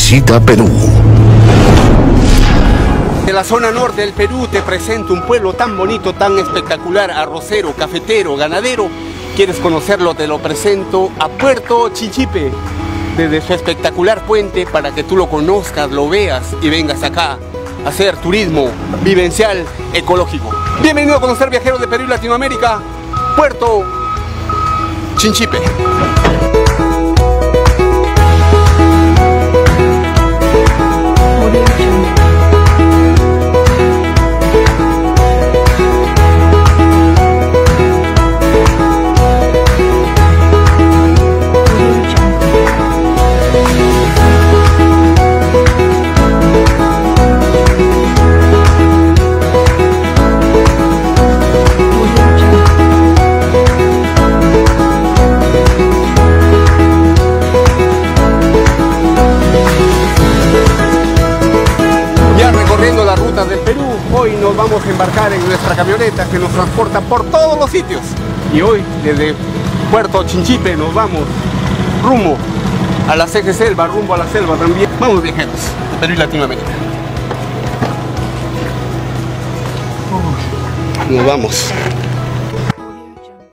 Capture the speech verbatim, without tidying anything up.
Visita Perú. De la zona norte del Perú te presento un pueblo tan bonito, tan espectacular, arrocero, cafetero, ganadero. ¿Quieres conocerlo? Te lo presento a Puerto Chinchipe, desde su espectacular puente, para que tú lo conozcas, lo veas y vengas acá a hacer turismo vivencial ecológico. Bienvenido a conocer Viajeros de Perú y Latinoamérica, Puerto Chinchipe. Las rutas del Perú, hoy nos vamos a embarcar en nuestra camioneta que nos transporta por todos los sitios, y hoy desde Puerto Chinchipe nos vamos rumbo a la C G Selva, rumbo a la selva también. Vamos, viajeros de Perú y Latinoamérica. Nos vamos.